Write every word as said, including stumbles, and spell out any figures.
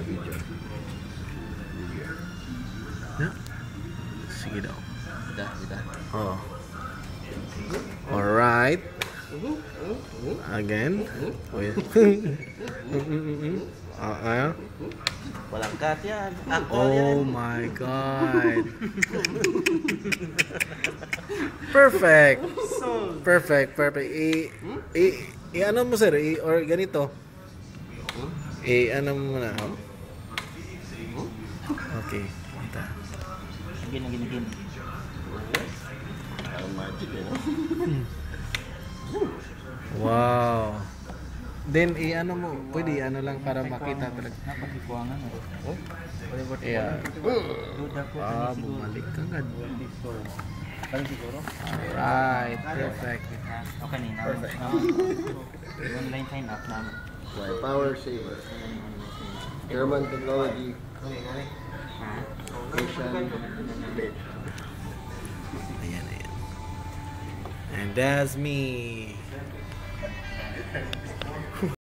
video. Yeah. Sige daw. Bida, bida. Oh. Alright. Again. Wait. Ah, uh, Walang cut yan. Actual oh yan. my god. Perfect. Perfect, perfect. I, i, i ano mo sir? I, or ganito. I ano mo na. Oh. Okay. Ito. Again, again, again. Parang magic eh, no? Wow. Then i ano mo, pwede ano lang para makita talaga. Napagikuangan eh. Oh? Yeah. Duda ko. Ah, bumalik ka agad. Kaya siguro? Alright, perfect. Okay na. Perfect. Online sign up namin. Why power saver. German technology. Asian date. Ayan, ayan. And that's me.